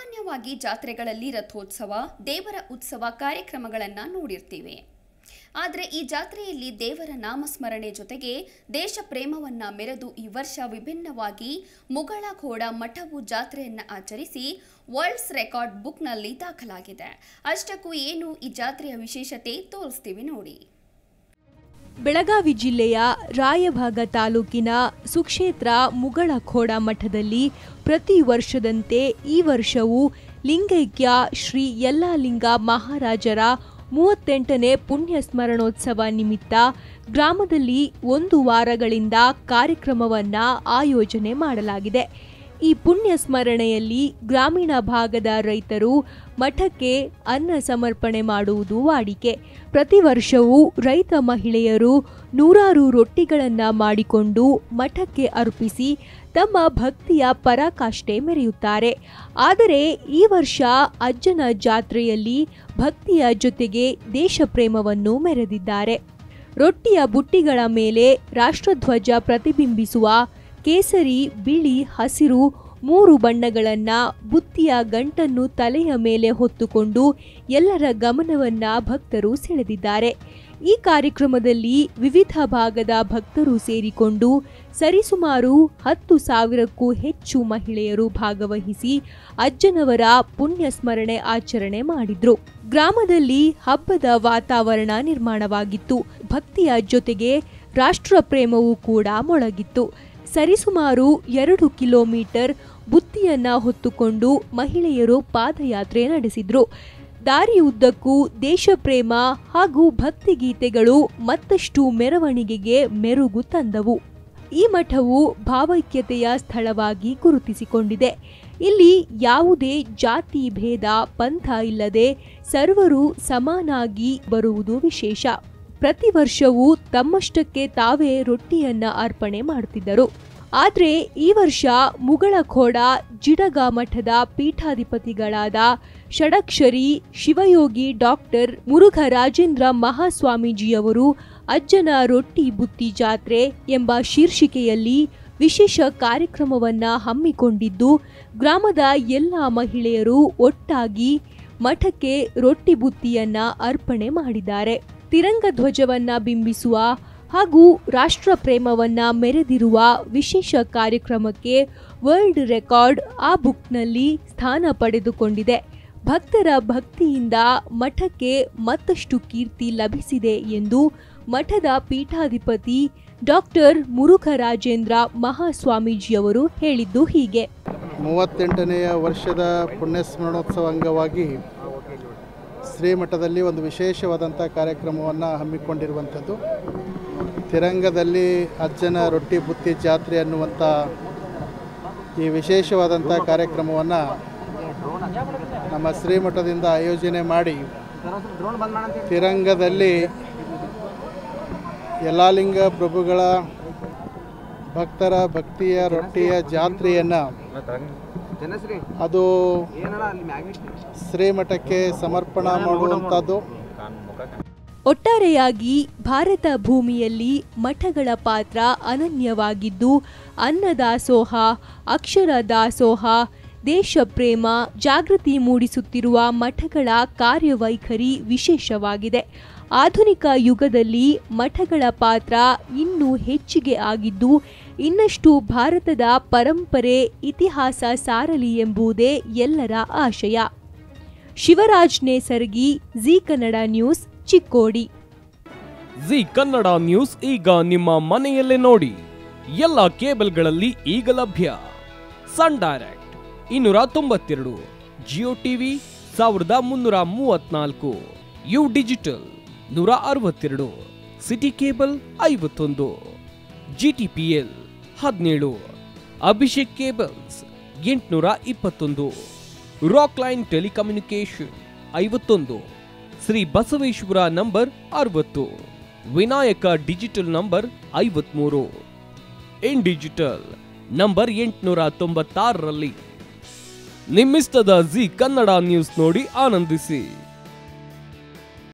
ಸಾಮಾನ್ಯವಾಗಿ ಜಾತ್ರೆಗಳಲ್ಲಿ ರಥೋತ್ಸವ, ದೇವರ ಉತ್ಸವ ಕಾರ್ಯಕ್ರಮಗಳನ್ನು ನೋಡಿರ್ತೀವಿ. ಆದರೆ ಈ ಜಾತ್ರೆಯಲ್ಲಿ ದೇವರ ನಾಮಸ್ಮರಣೆ ಜೊತೆಗೆ ದೇಶ ಪ್ರೇಮವನ್ನ ಮೆರೆದು ಈ ವರ್ಷ ವಿಭಿನ್ನವಾಗಿ ಮುಗಳಖೋಡ ಮಠವು ಜಾತ್ರೆಯನ್ನು ಆಚರಿಸಿ ವರ್ಲ್ಡ್ಸ್ ರೆಕಾರ್ಡ್ ಬುಕ್ನಲ್ಲಿ ದಾಖಲಾಗಿದೆ. ಅಷ್ಟಕ್ಕೂ ಏನು ಈ ಜಾತ್ರೆಯ ವಿಶೇಷತೆ ತೋರಿಸ್ತೀವಿ ನೋಡಿ. ಬೆಳಗಾವಿ ಜಿಲ್ಲೆಯ ರಾಯಭಾಗ ತಾಲೂಕಿನ ಸುಕ್ಷೇತ್ರ ಮುಗಳಖೋಡ ಮಠದಲ್ಲಿ ಪ್ರತಿ ವರ್ಷದಂತೆ ಈ ವರ್ಷವೂ ಲಿಂಗೈಕ್ಯ ಶ್ರೀ ಯಲ್ಲಾಲಿಂಗ ಮಹಾರಾಜರ 38ನೇ ಪುಣ್ಯ ಸ್ಮರಣೋತ್ಸವ ನಿಮಿತ್ತ ಗ್ರಾಮದಲ್ಲಿ 1 ವಾರಗಳಿಂದ ಕಾರ್ಯಕ್ರಮವನ್ನು ಆಯೋಜನೆ ಮಾಡಲಾಗಿದೆ. ಈ ಪುಣ್ಯ ಸ್ಮರಣೆಯಲ್ಲಿ ಗ್ರಾಮೀಣ ಭಾಗದ ರೈತರು ಮಠಕ್ಕೆ ಅನ್ನ ಸಮರ್ಪಣೆ ಮಾಡುವುದು ವಾಡಿಕೆ. ಪ್ರತಿ ವರ್ಷವೂ ರೈತ ಮಹಿಳೆಯರು ನೂರಾರು ರೊಟ್ಟಿಗಳನ್ನು ಮಾಡಿಕೊಂಡು ಮಠಕ್ಕೆ ಅರ್ಪಿಸಿ ತಮ್ಮ ಭಕ್ತಿಯ ಪರಾಕಾಷ್ಠೆ ಮೆರೆಯುತ್ತಾರೆ. ಆದರೆ ಈ ವರ್ಷ ಅಜ್ಜನ ಜಾತ್ರೆಯಲ್ಲಿ ಭಕ್ತಿಯ ಜೊತೆಗೆ ದೇಶಪ್ರೇಮವನ್ನು ಮೆರೆದಿದ್ದಾರೆ. ರೊಟ್ಟಿಯ ಬುಟ್ಟಿಗಳ ಮೇಲೆ ರಾಷ್ಟ್ರಧ್ವಜ ಪ್ರತಿಬಿಂಬಿಸುವ ಕೇಸರಿ, ಬಿಳಿ, ಹಸಿರು 3 ಬಣ್ಣಗಳನ್ನ ಬುತ್ತಿಯ ಗಂಟನ್ನು ತಲೆಯ ಮೇಲೆ ಹೊತ್ತುಕೊಂಡು ಎಲ್ಲರ ಗಮನವನ್ನ ಭಕ್ತರು ಸೆಳೆದಿದ್ದಾರೆ. ಈ ಕಾರ್ಯಕ್ರಮದಲ್ಲಿ ವಿವಿಧ ಭಾಗದ ಭಕ್ತರು ಸೇರಿಕೊಂಡು ಸರಿಸುಮಾರು 10,000ಕ್ಕೂ ಹೆಚ್ಚು ಮಹಿಳೆಯರು ಭಾಗವಹಿಸಿ ಅಜ್ಜನವರ ಪುಣ್ಯ ಸ್ಮರಣೆ ಆಚರಣೆ ಮಾಡಿದ್ರು. ಗ್ರಾಮದಲ್ಲಿ ಹಬ್ಬದ ವಾತಾವರಣ ನಿರ್ಮಾಣವಾಗಿತ್ತು. ಭಕ್ತಿಯ ಜೊತೆಗೆ ರಾಷ್ಟ್ರ ಪ್ರೇಮವೂ ಕೂಡ ಮೊಳಗಿತ್ತು. ಸರಿಸುಮಾರು 2 ಕಿಲೋಮೀಟರ್ ಬುತ್ತಿಯನ್ನ ಹೊತ್ತುಕೊಂಡು ಮಹಿಳೆಯರು ಪಾದಯಾತ್ರೆ ನಡೆಸಿದ್ರು. ದಾರಿಯುದ್ದಕ್ಕೂ ದೇಶಪ್ರೇಮ ಹಾಗೂ ಭಕ್ತಿಗೀತೆಗಳು ಮತ್ತಷ್ಟು ಮೆರವಣಿಗೆಗೆ ಮೆರುಗು ತಂದವು. ಈ ಮಠವು ಭಾವೈಕ್ಯತೆಯ ಸ್ಥಳವಾಗಿ ಗುರುತಿಸಿಕೊಂಡಿದೆ. ಇಲ್ಲಿ ಯಾವುದೇ ಜಾತಿ ಭೇದ ಪಂಥ ಇಲ್ಲದೆ ಸರ್ವರು ಸಮಾನಾಗಿ ಬರುವುದು ವಿಶೇಷ. ಪ್ರತಿ ವರ್ಷವೂ ತಮ್ಮಷ್ಟಕ್ಕೆ ತಾವೇ ರೊಟ್ಟಿಯನ್ನ ಅರ್ಪಣೆ ಮಾಡುತ್ತಿದ್ದರು. ಆದರೆ ಈ ವರ್ಷ ಮುಗಳಖೋಡ ಜಿಡಗ ಮಠದ ಪೀಠಾಧಿಪತಿಗಳಾದ ಷಡಕ್ಷರಿ ಶಿವಯೋಗಿ ಡಾಕ್ಟರ್ ಮುರುಘರಾಜೇಂದ್ರ ಮಹಾಸ್ವಾಮೀಜಿಯವರು ಅಜ್ಜನ ರೊಟ್ಟಿ ಬುತ್ತಿ ಜಾತ್ರೆ ಎಂಬ ಶೀರ್ಷಿಕೆಯಲ್ಲಿ ವಿಶೇಷ ಕಾರ್ಯಕ್ರಮವನ್ನ ಹಮ್ಮಿಕೊಂಡಿದ್ದು ಗ್ರಾಮದ ಎಲ್ಲ ಮಹಿಳೆಯರು ಒಟ್ಟಾಗಿ ಮಠಕ್ಕೆ ರೊಟ್ಟಿ ಬುತ್ತಿಯನ್ನ ಅರ್ಪಣೆ ಮಾಡಿದ್ದಾರೆ. ತಿರಂಗ ಧ್ವಜವನ್ನ ಬಿಂಬಿಸುವ ಹಾಗೂ ರಾಷ್ಟ್ರ ಪ್ರೇಮವನ್ನ ಮೆರೆದಿರುವ ವಿಶೇಷ ಕಾರ್ಯಕ್ರಮಕ್ಕೆ ವರ್ಲ್ಡ್ ರೆಕಾರ್ಡ್ ಆ ಬುಕ್ನಲ್ಲಿ ಸ್ಥಾನ ಪಡೆದುಕೊಂಡಿದೆ. ಭಕ್ತರ ಭಕ್ತಿಯಿಂದ ಮಠಕ್ಕೆ ಮತ್ತಷ್ಟು ಕೀರ್ತಿ ಲಭಿಸಿದೆ ಎಂದು ಮಠದ ಪೀಠಾಧಿಪತಿ ಡಾಕ್ಟರ್ ಮುರುಘರಾಜೇಂದ್ರ ಮಹಾಸ್ವಾಮೀಜಿಯವರು ಹೇಳಿದ್ದು ಹೀಗೆ. 38ನೆಯ ವರ್ಷದ ಪುಣ್ಯ ಸ್ಮರಣೋತ್ಸವ ಅಂಗವಾಗಿ ಶ್ರೀಮಠದಲ್ಲಿ ಒಂದು ವಿಶೇಷವಾದಂಥ ಕಾರ್ಯಕ್ರಮವನ್ನು ಹಮ್ಮಿಕೊಂಡಿರುವಂಥದ್ದು. ತಿರಂಗದಲ್ಲಿ ಅಜ್ಜನ ರೊಟ್ಟಿ ಬುತ್ತಿ ಜಾತ್ರೆ ಅನ್ನುವಂಥ ಈ ವಿಶೇಷವಾದಂಥ ಕಾರ್ಯಕ್ರಮವನ್ನು ನಮ್ಮ ಶ್ರೀಮಠದಿಂದ ಆಯೋಜನೆ ಮಾಡಿ ತಿರಂಗದಲ್ಲಿ ಯಲ್ಲಾಲಿಂಗ ಪ್ರಭುಗಳ ಭಕ್ತರ ಭಕ್ತಿಯ ರೊಟ್ಟಿಯ ಜಾತ್ರೆಯನ್ನು ಅದು ಶ್ರೀಮಠಕ್ಕೆ ಸಮರ್ಪಣಾ ಮಾಡುವಂಥದ್ದು. ಒಟ್ಟಾರೆಯಾಗಿ ಭಾರತ ಭೂಮಿಯಲ್ಲಿ ಮಠಗಳ ಪಾತ್ರ ಅನನ್ಯವಾಗಿದ್ದು ಅನ್ನದಾಸೋಹ, ಅಕ್ಷರ ದಾಸೋಹ, ದೇಶ ಪ್ರೇಮ, ಜಾಗೃತಿ ಮೂಡಿಸುತ್ತಿರುವ ಮಠಗಳ ಕಾರ್ಯವೈಖರಿ ವಿಶೇಷವಾಗಿದೆ. ಆಧುನಿಕ ಯುಗದಲ್ಲಿ ಮಠಗಳ ಪಾತ್ರ ಇನ್ನೂ ಹೆಚ್ಚಿಗೆ ಆಗಿದ್ದು ಇನ್ನಷ್ಟು ಭಾರತದ ಪರಂಪರೆ ಇತಿಹಾಸ ಸಾರಲಿ ಎಂಬುದೇ ಎಲ್ಲರ ಆಶಯ. Shivraj Nesargi, Zee Kannada news, Chikkodi. Zee Kannada news ಈಗ ನಿಮ್ಮ ಮನೆಯಲ್ಲೇ ನೋಡಿ. ಎಲ್ಲ ಕೇಬಲ್ಗಳಲ್ಲಿ ಈಗ ಲಭ್ಯ. Sun Direct 292, Jio TV 1334, U digital 162, city cable 51, GTPL 17, Abhishek cables 821, rock line telecommunication 51, Shri Basaveshwara number 60, Vinayaka digital number 53, in digital number 896ರಲ್ಲಿ. ನಿಮ್ಮಿಸ್ತದ ಜಿ ಕನ್ನಡ ನ್ಯೂಸ್ ನೋಡಿ ಆನಂದಿಸಿ.